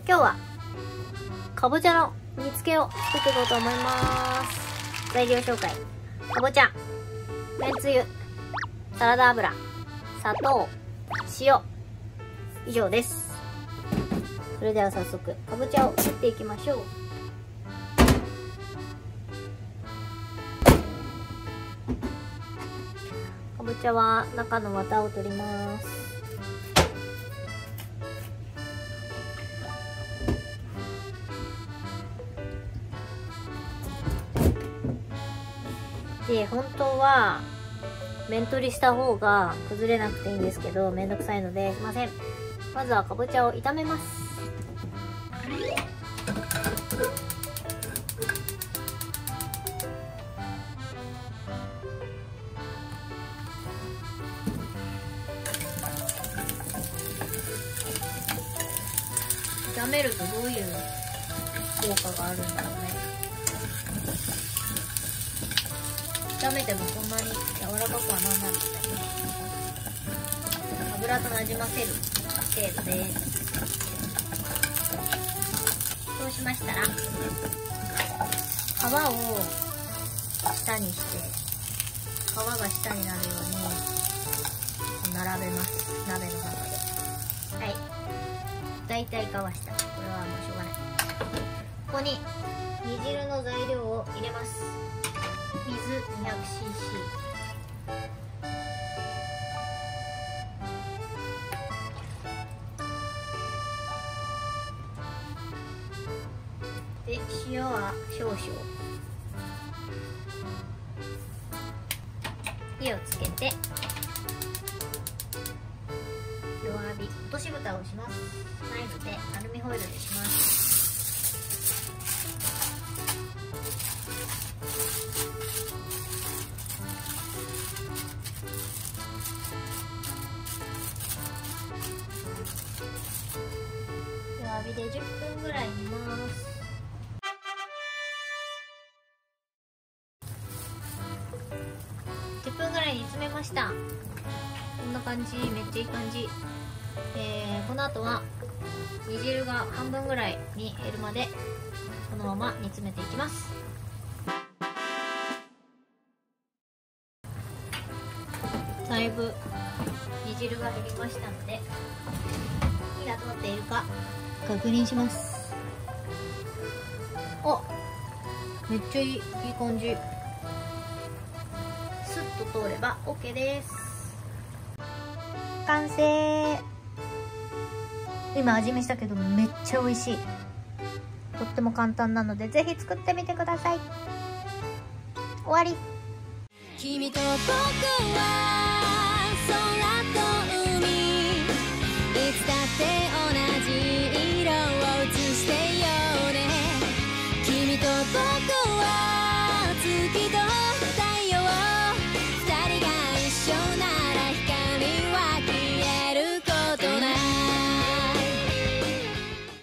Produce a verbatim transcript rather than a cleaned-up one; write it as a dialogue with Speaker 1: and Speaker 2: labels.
Speaker 1: 今日はかぼちゃの煮付けを作っていこうと思います。材料紹介。かぼちゃ、めんつゆ、サラダ油、砂糖、塩、以上です。それでは早速かぼちゃを切っていきましょう。かぼちゃは中の綿を取ります。で、本当は面取りした方が崩れなくていいんですけど、めんどくさいのでしません。まずはかぼちゃを炒めます。炒めるとどういう効果があるんだろうね。炒めてもそんなに柔らかくはならないので、油となじませる程度です。そうしましたら皮を下にして皮が下になるように並べます。鍋の中で。はい、だいたい皮下。これはもうしょうがない。ここに煮汁の材料を入れます。水 にひゃくシーシー で、塩は少々。火をつけて弱火、落とし蓋をします。ないのでアルミホイルでします。弱火でじゅっぷんぐらい煮ます。じゅっぷんぐらい煮詰めました。こんな感じ、めっちゃいい感じ。えー、この後は煮汁が半分ぐらいに減るまでこのまま煮詰めていきます。だいぶ煮汁が減りましたので、火が通っているか確認します。あ、めっちゃいい、いい感じ。スッと通れば OK です。完成。今味見したけどめっちゃ美味しい。とっても簡単なのでぜひ作ってみてください。終わり。君と僕は空と